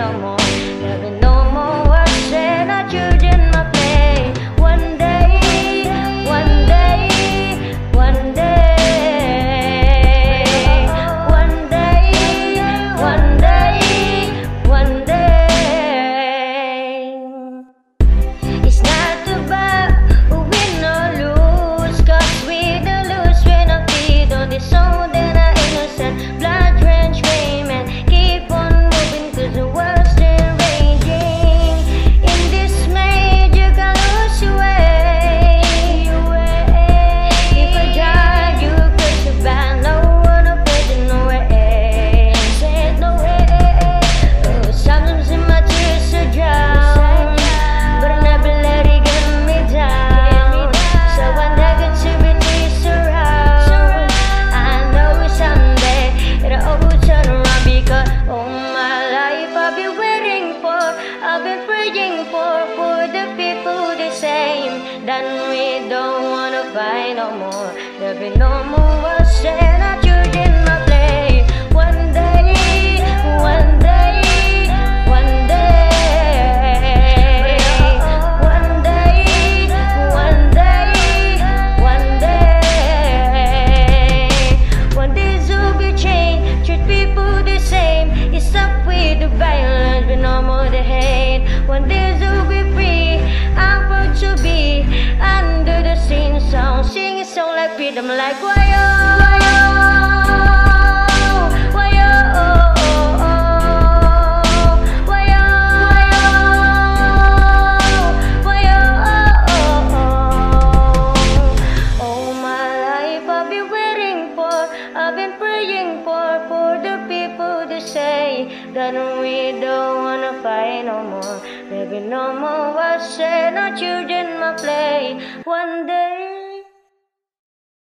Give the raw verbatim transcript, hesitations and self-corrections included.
no more. There'll be no more watching our children my play. One day, one day, one day, one day, one day, one day. It's not about win or lose, 'cause we don't lose when I feed on this soul that are innocent. Blood drenched raiment, keep on moving 'cause the world's still raging. In this maze you can lose your way. If I drive you crazy by no one up in no way. Said no way. Oh, sometimes in my tears are drown, but I never let it get me down. So when negativity surrounds, I know someday it'll all turn around. Because all my life I've been waiting for, I've been praying for, for the people the same. Then we don't wanna fight no more. There'll be no more watching our children my play. One day, one day, one day, one day, one day, one day. One day will be changed, treat people the same. It's up with the violence, but no more the hate. One day will be free, I'm proud to be under the same song. Sing a song like freedom, like why-oh, why-oh, why-oh, why-oh, why-oh. All my life I've been waiting for, I've been praying for, for the people to say that we don't wanna fight no more. There'll be no more watching our children my play. One day.